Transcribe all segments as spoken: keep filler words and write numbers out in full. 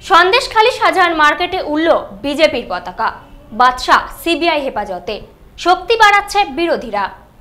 সন্দেশখালী শাহজাহান মার্কেটে উড়ল বিজেপির পতাকা। বাদশা সিবিআই হেফাজতে, শক্তি বাড়াচ্ছে বিরোধীরা।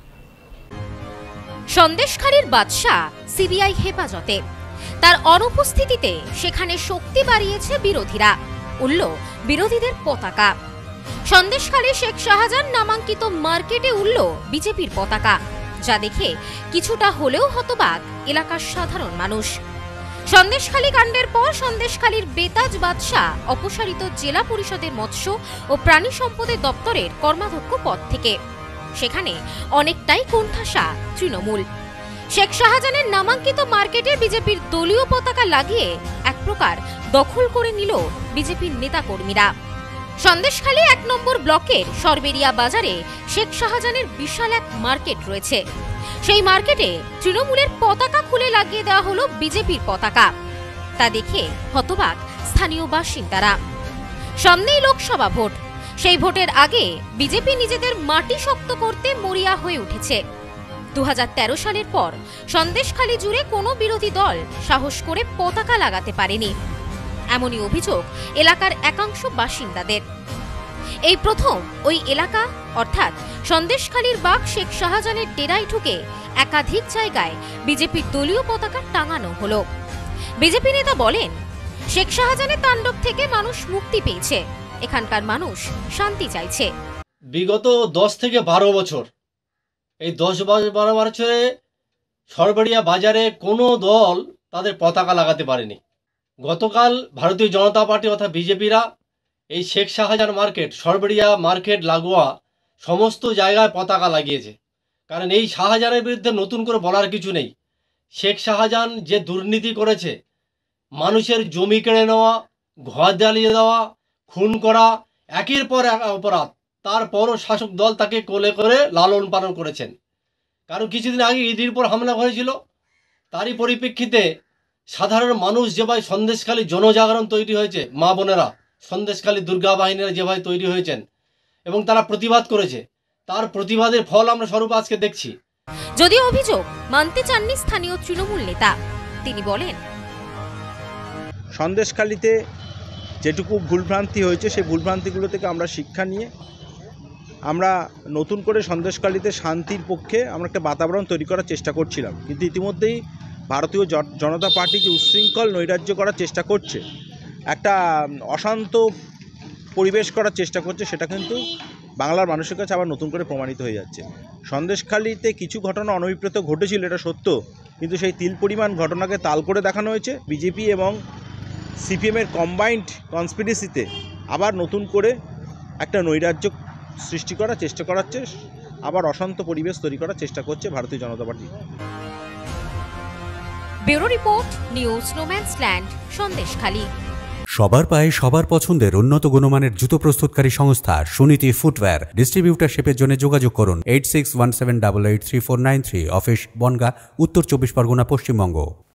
সন্দেশখালীর বাদশা সিবিআই হেফাজতে, তার অনুপস্থিতিতে সেখানে শক্তি বাড়িয়েছে বিরোধীরা। উড়ল বিরোধীদের পতাকা। সন্দেশখালী শেখ শাহজাহান নামাঙ্কিত মার্কেটে উড়ল বিজেপির পতাকা, যা দেখে কিছুটা হলেও হতবাক এলাকার সাধারণ মানুষ। সন্দেশখালী কাণ্ডের পর সন্দেশখালীর বেতাজ বাদশা অপসারিত জেলা পরিষদের মৎস্য ও প্রাণী সম্পদের দপ্তরের কর্মাধ্যক্ষ পদ থেকে। সেখানে অনেকটাই কোণঠাসা তৃণমূল। শেখ শাহজাহানের নামাঙ্কিত মার্কেটে বিজেপির দলীয় পতাকা লাগিয়ে এক প্রকার দখল করে নিল বিজেপির নেতাকর্মীরা। সন্দেশখালী এক নম্বর ব্লকের সরবেরিয়া বাজারে শেখ শাহজাহানের বিশাল এক মার্কেট রয়েছে। সেই মার্কেটে তৃণমূলের পতাকা খুলে লাগিয়ে দেওয়া হলো বিজেপির পতাকা। তা দেখে হতবাক স্থানীয় বাসিন্দারা। সামনেই লোকসভা ভোট, সেই ভোটের আগে বিজেপি নিজেদের মাটি শক্ত করতে মরিয়া হয়ে উঠেছে। দু হাজার তেরো সালের পর সন্দেশখালী জুড়ে কোনো বিরোধী দল সাহস করে পতাকা লাগাতে পারেনি, এমনই অভিযোগ এলাকার একাংশ বাসিন্দাদের। এই প্রথম ওই এলাকা অর্থাৎ সন্দেশখালীর বাগ শেখ শাহজাহানের ডেরায় ঢুকে একাধিক জায়গায় বিজেপির দলীয় পতাকা টাঙানো হলো। বিজেপি নেতা বলেন, শেখ শাহজাহানের তাণ্ডব থেকে মানুষ মুক্তি পেয়েছে, এখানকার মানুষ শান্তি চাইছে। বিগত দশ থেকে বারো বছর এই দশ বারো বছরে সরবেরিয়া বাজারে কোনো দল তাদের পতাকা লাগাতে পারেনি। গতকাল ভারতীয় জনতা পার্টি অর্থাৎ বিজেপিরা এই শেখ শাহজাহান মার্কেট, সরবেরিয়া মার্কেট লাগোয়া সমস্ত জায়গায় পতাকা লাগিয়েছে। কারণ এই শাহজাহানের বিরুদ্ধে নতুন করে বলার কিছু নেই। শেখ শাহজাহান যে দুর্নীতি করেছে, মানুষের জমি কেড়ে নেওয়া, ঘর জ্বালিয়ে দেওয়া, খুন করা, একের পর এক অপরাধ, তারপরও শাসক দল তাকে কোলে করে লালন পালন করেছেন। কারণ কিছুদিন আগে ঈদের উপর হামলা হয়েছিল, তারই পরিপ্রেক্ষিতে সাধারণ মানুষ যেভাবে সন্দেশখালী জনজাগরণ তৈরি হয়েছে, মা বোনেরা সন্দেশখালী দুর্গা বাহিনীরা যেভাবে তৈরি হয়েছেন এবং তারা প্রতিবাদ করেছে, তার প্রতিবাদের ফল আমরা স্বরূপ আজকে দেখছি। যদিও অভিযোগ মানতে চাননি স্থানীয় তৃণমূল নেতা। তিনি বলেন, সন্দেশখালীতে যেটুকু ভুলভ্রান্তি হয়েছে সেই ভুলভ্রান্তিগুলো থেকে আমরা শিক্ষা নিয়ে আমরা নতুন করে সন্দেশখালীতে শান্তির পক্ষে আমরা একটা বাতাবরণ তৈরি করার চেষ্টা করছিলাম। কিন্তু ইতিমধ্যেই ভারতীয় জনতা পার্টি যে উচ্ছৃঙ্খল নৈরাজ্য করার চেষ্টা করছে, একটা অশান্ত পরিবেশ করার চেষ্টা করছে, সেটা কিন্তু বাংলার মানুষের কাছে আবার নতুন করে প্রমাণিত হয়ে যাচ্ছে। সন্দেশখালীতে কিছু ঘটনা অনভিপ্রেত ঘটেছিল, এটা সত্য, কিন্তু সেই তিল পরিমাণ ঘটনাকে তাল করে দেখানো হয়েছে। বিজেপি এবং সিপিএমের কম্বাইন্ড কনস্পিরেসিতে আবার নতুন করে একটা নৈরাজ্য সৃষ্টি করার চেষ্টা করাচ্ছে, আবার অশান্ত পরিবেশ তৈরি করার চেষ্টা করছে Bharatiya Janata Party. Bureau report, news no man's land, Sandeshkhali. সবার পায়ে সবার পছন্দের উন্নত গুণমানের জুতো প্রস্তুতকারী সংস্থা সুনীতি ফুটওয়্যার। ডিস্ট্রিবিউটারশিপের জন্য যোগাযোগ করুন eight six one seven double eight three four nine three. Office Bangaon, Uttar Chabbish Pargana, Paschimbanga.